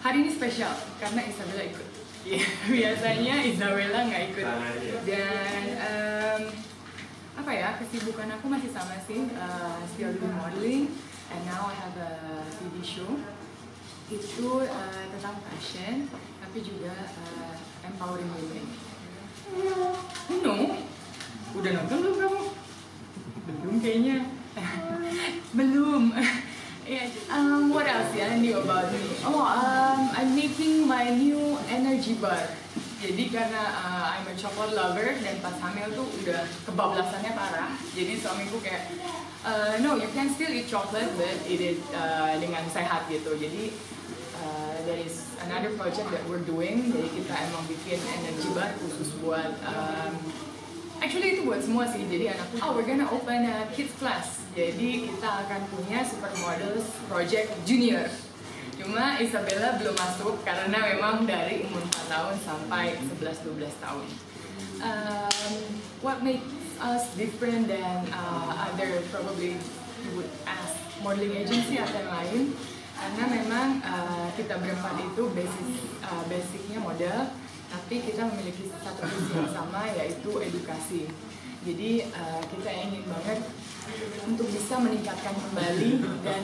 Hari ini spesial karena Isabella ikut. Biasanya Isabella nggak ikut. Dan apa ya, kesibukan aku masih sama sih, still doing modeling, and now I have a TV show. Itu tentang fashion, tapi juga empowering women. No, udah nonton belum kamu? Belum kayaknya. Belum. What else ya new about me? I'm making my new energy bar. Jadi karena I'm a chocolate lover dan pas hamil tuh udah kebablasannya parah. Jadi suamiku kayak, no, you can still eat chocolate but eat it dengan sehat gitu. Jadi there is another project that we're doing. Jadi kita emang bikin energy bar khusus buat actually itu buat semua sih. Jadi anakku, we're gonna open a kids class. Jadi kita akan punya Supermodels Project Junior. Cuma Isabella belum masuk karena memang dari umur 4 tahun sampai 11-12 tahun. What makes us different than other probably you would ask modeling agency atau yang lain? Karena memang kita berempat itu basicnya model, tapi kita memiliki satu visi yang sama, yaitu edukasi. Jadi kita ingin banget untuk bisa meningkatkan kembali dan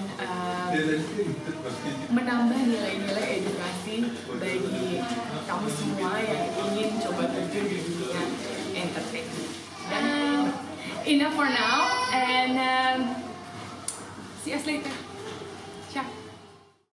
menambah nilai-nilai edukasi bagi kamu semua yang ingin coba terjun di dunia entertainment. Dan enough for now, and see us later.